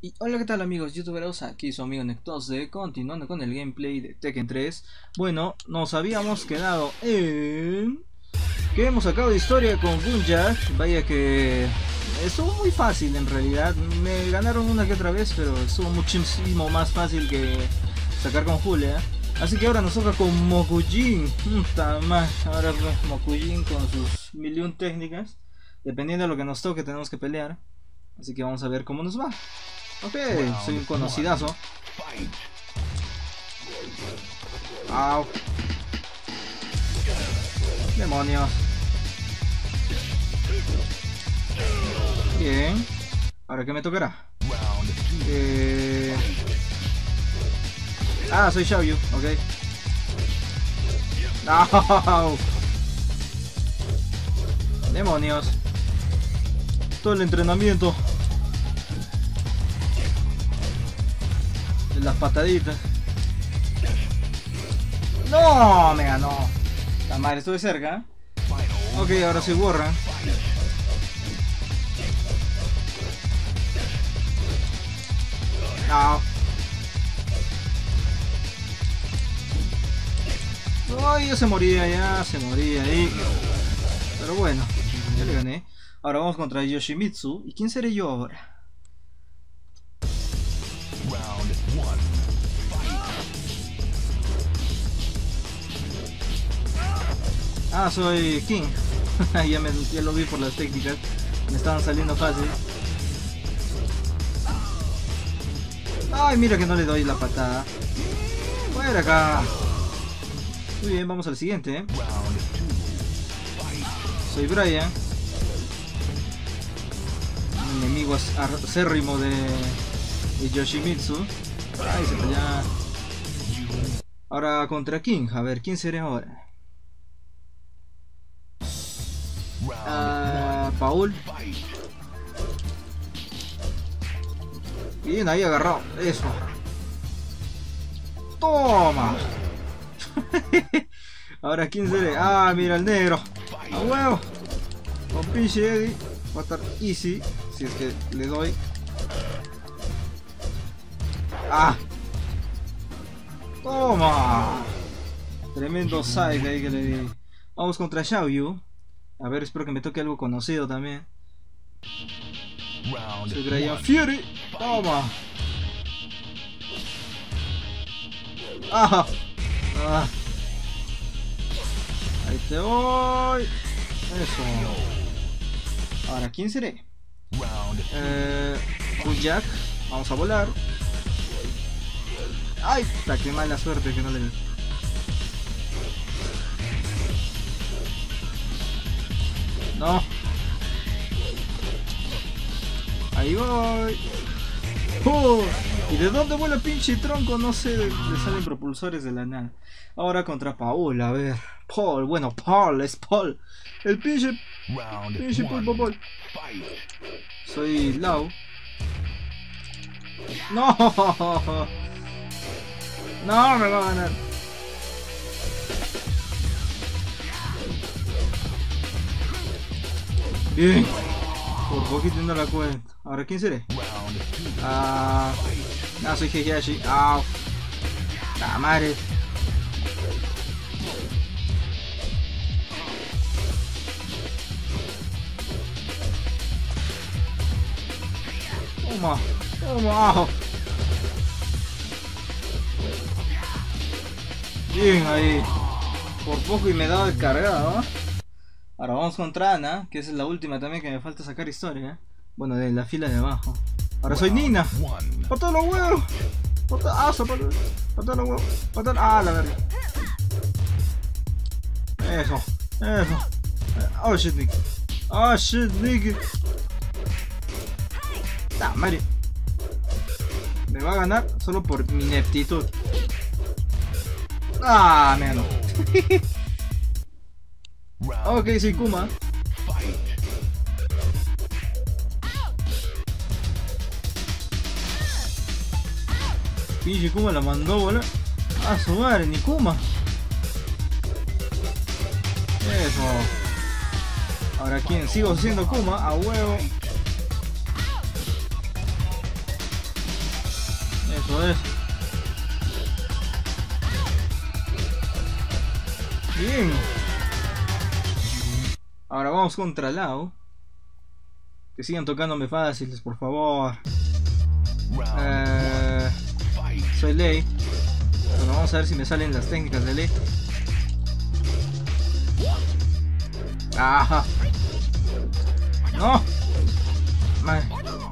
Y hola, ¿qué tal amigos youtuberos? Aquí su amigo Nectose, continuando con el gameplay de Tekken 3. Bueno, nos habíamos quedado en que hemos sacado de historia con Boonjack. Vaya que estuvo muy fácil en realidad. Me ganaron una que otra vez, pero estuvo muchísimo más fácil que sacar con Julia. Así que ahora nos toca con Mokujin. Puta madre. Ahora pues, Mokujin con sus 1001 técnicas. Dependiendo de lo que nos toque tenemos que pelear. Así que vamos a ver cómo nos va. Ok, soy un conocidazo. Au. Demonios. Bien. Ahora, ¿qué me tocará? Ah, soy Xiaoyu, ok. No. Demonios. Todo el entrenamiento. Las pataditas. No, me ganó. La madre, estuve cerca. Ok, ahora se borra. No. Ay, ya se moría ahí. Pero bueno, ya le gané. Ahora vamos contra Yoshimitsu. ¿Y quién seré yo ahora? Ah, soy King. ya lo vi por las técnicas. Me estaban saliendo fácil. Ay, mira que no le doy la patada. Fuera acá. Muy bien, vamos al siguiente, ¿eh? Soy Brian. Un enemigo acérrimo de Yoshimitsu. Ay, se pelea. Ahora contra King. A ver, ¿quién seré ahora? Paul. Bien, ahí agarrado. Eso. Toma. Ahora, ¿quién seré? Ah, mira el negro. A huevo. Con pinche Eddie. Va a estar easy. Si es que le doy. Ah. Toma. Tremendo side ahí que le di. Vamos contra Xiaoyu. A ver, espero que me toque algo conocido también. Soy Brian Fury. Toma. Ah. Ah. Ahí te voy. Eso. Ahora, ¿quién seré? Boonjack. Vamos a volar. Ay, qué mala suerte que no le... No. Ahí voy. ¿Y de dónde vuela el pinche tronco? No sé, le salen propulsores de la nada. Ahora contra Paul, a ver. Paul, bueno, Paul, es Paul. El pinche Paul. Soy Lau. No. No, me va a ganar. Bien. Por poquito no la cuento. Ahora, ¿quién seré? Soy Heihachi. La madre. Toma. Bien ahí. Por poco y me daba el cargado, ¿no? Ahora vamos contra Ana, que es la última también que me falta sacar historia, ¿eh? Bueno, de la fila de abajo. Ahora soy Nina. ¡Patada los huevos! ¡Patada los huevos! ¡Ah, la verga! Eso. Oh shit, Nick. Madre. Me va a ganar solo por mi ineptitud. Me ganó. Ok, soy Kuma. Pinche Kuma la mandó volar. Su madre, ni Kuma. Eso. Ahora, ¿quién? Sigo siendo Kuma, a huevo. Eso es. Bien. Ahora vamos contra Lao. Que sigan tocándome fáciles, por favor. Soy Lei. Bueno, vamos a ver si me salen las técnicas de Lei. ¡Ajá! ¡No! Madre.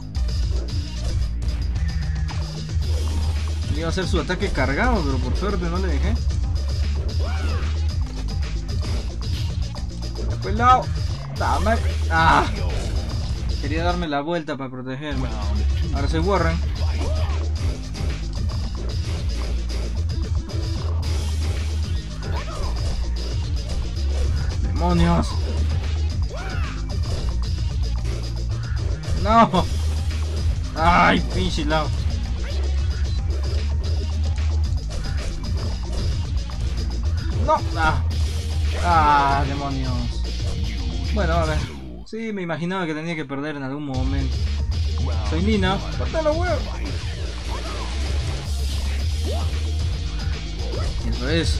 Le iba a hacer su ataque cargado, pero por suerte no le dejé. Después Lao. ¡Dame! ¡Ah! Quería darme la vuelta para protegerme. Ahora soy Warren. ¡Demonios! ¡No! ¡Ay, pinche Lao! ¡No! ¡Ah! ¡Ah, demonios! Bueno, a ver. Sí, me imaginaba que tenía que perder en algún momento. Soy Nina. ¡Corta los huevos! Eso es.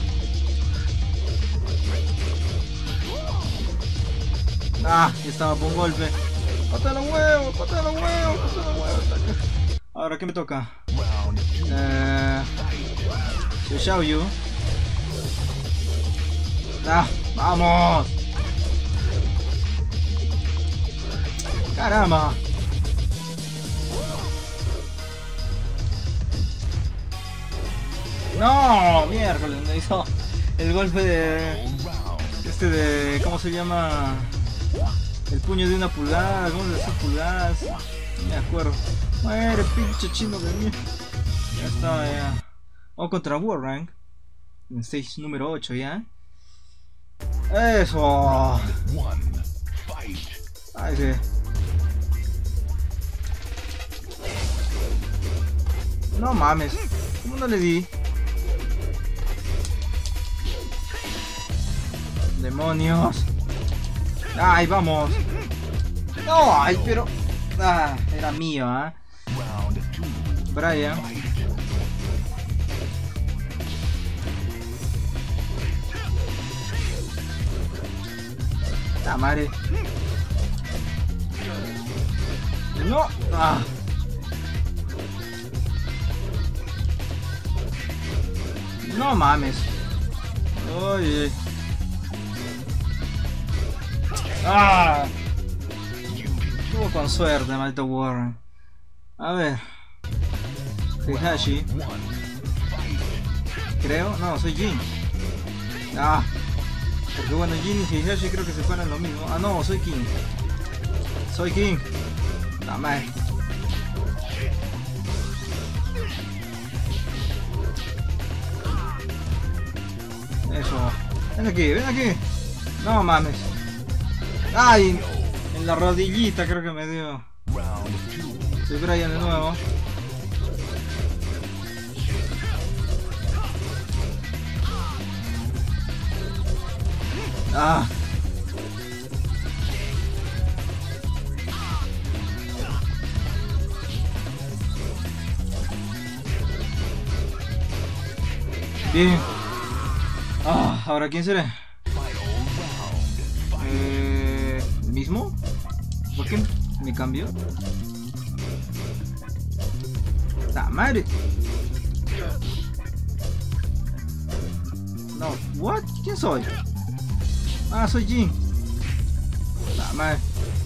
Ah, ya estaba por un golpe. ¡Corta los huevos! ¡Corta los huevos! ¡Corta los huevos! Ahora, ¿qué me toca? Soy Xiaoyu. ¡Ah! ¡Vamos! ¡Caramba! ¡No! Miércoles, me hizo el golpe de... ¿cómo se llama? El puño de 1 pulgada, ¿cómo de 6 pulgadas? No me acuerdo. Muere, pinche chino de mí. Ya está, ya. Vamos contra Warrank. En stage número 8 ya. ¡Eso! ¡Ay, sí! No mames, ¿cómo no le di? ¡Demonios! ¡Ay, vamos! ¡No! ¡Ay, pero! ¡Ah! Era mío, ¿ah? Brian. ¡La madre! ¡No! ¡Ah! ¡No mames! ¡Oye! ¡Ah! Estuvo con suerte, maldito Warren. A ver. Heihachi. Creo. No, soy Jin. Ah. Porque bueno, Jin y Heihachi creo que se fueran lo mismo. Ah, no, soy King. Soy King. La madre. Eso. Ven aquí, ven aquí. No mames. Ay, en la rodillita creo que me dio. Soy Brian de nuevo. Ah. Bien. Ah, ahora quién será. ¿El mismo? ¿Por qué me cambió? ¡La madre! No, ¿what? ¿Quién soy? Ah, soy Jin. ¡La madre!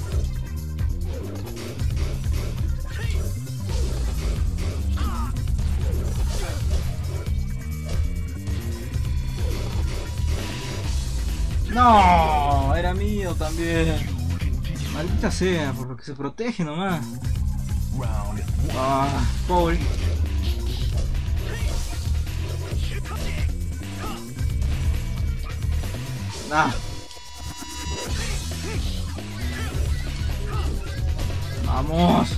No, era mío también. Maldita sea, por lo que se protege nomás. Ah, Paul. Ah. Vamos.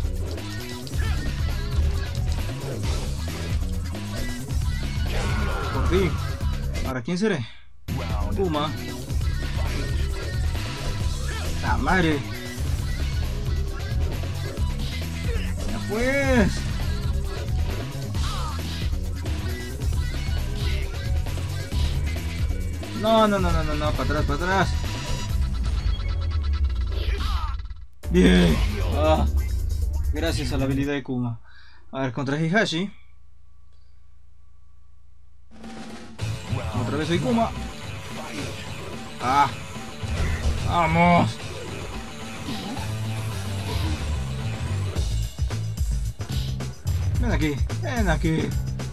Por fin. ¿Ahora quién seré? Puma. La madre. Ya pues. No, no, no, no, no, no, para atrás, para atrás. Bien. Ah, gracias a la habilidad de Kuma. A ver, contra Hihashi. Otra vez soy Kuma. Ah. Vamos. Ven aquí, ven aquí.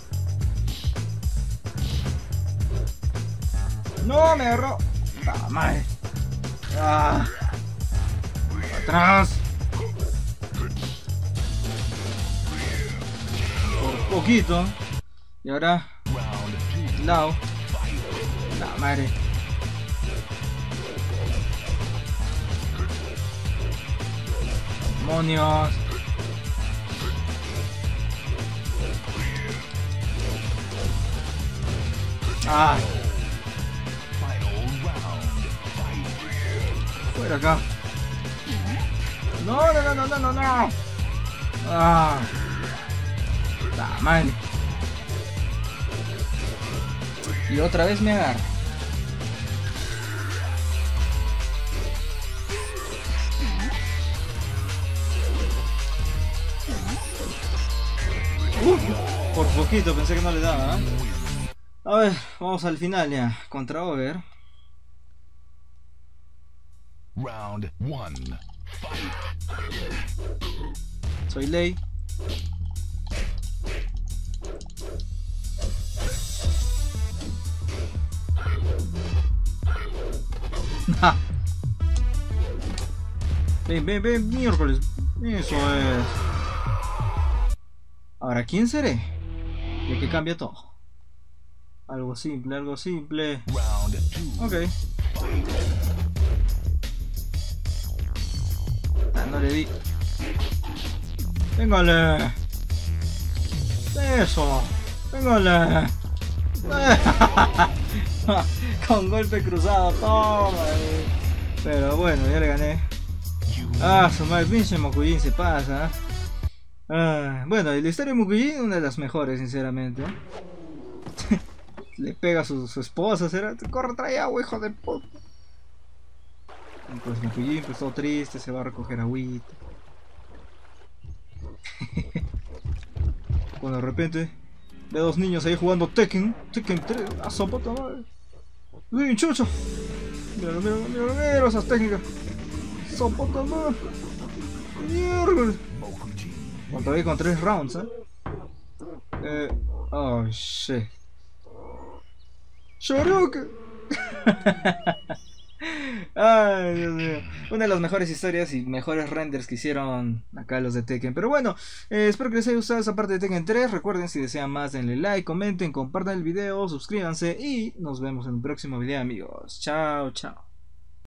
No, me agarró. ¡Ah, madre! ¡Ah! ¡Atrás! Por poquito. Y ahora... Lao. ¡La madre! ¡Demonios! ¡Ah! Fuera acá. No, no, no, no, no, no, no. Ah. La madre. Y otra vez me agarra. Por poquito pensé que no le daba, ¿eh? A ver, vamos al final ya. Contra Over. Round 1. Soy Lei. Ven, ven, ven, miércoles. Eso es. Ahora, ¿quién seré? De que cambia todo. Algo simple, algo simple. Ok. Ah, no le di. Véngale. Eso. Véngale. Con golpe cruzado, toma. Pero bueno, ya le gané. Ah, su madre, pinche Mokujin se pasa. Ah, bueno, la historia de Mokujin, una de las mejores, sinceramente. Le pega a su esposa, será. Corre, trae agua, hijo de puta. Y pues Mokujin, pues todo triste, se va a recoger agüita. Cuando de repente ve a dos niños ahí jugando Tekken 3, a su puta madre. ¡Uy, chucho! Mira, mira, mira, mira esas técnicas. ¡Su puta madre! ¡Mierda! Todavía con 3 rounds, oh shit. ¡Shoryuken! Ay, Dios mío. Una de las mejores historias y mejores renders que hicieron acá los de Tekken. Pero bueno, espero que les haya gustado esa parte de Tekken 3. Recuerden, si desean más, denle like, comenten, compartan el video, suscríbanse y nos vemos en un próximo video, amigos. Chao, chao.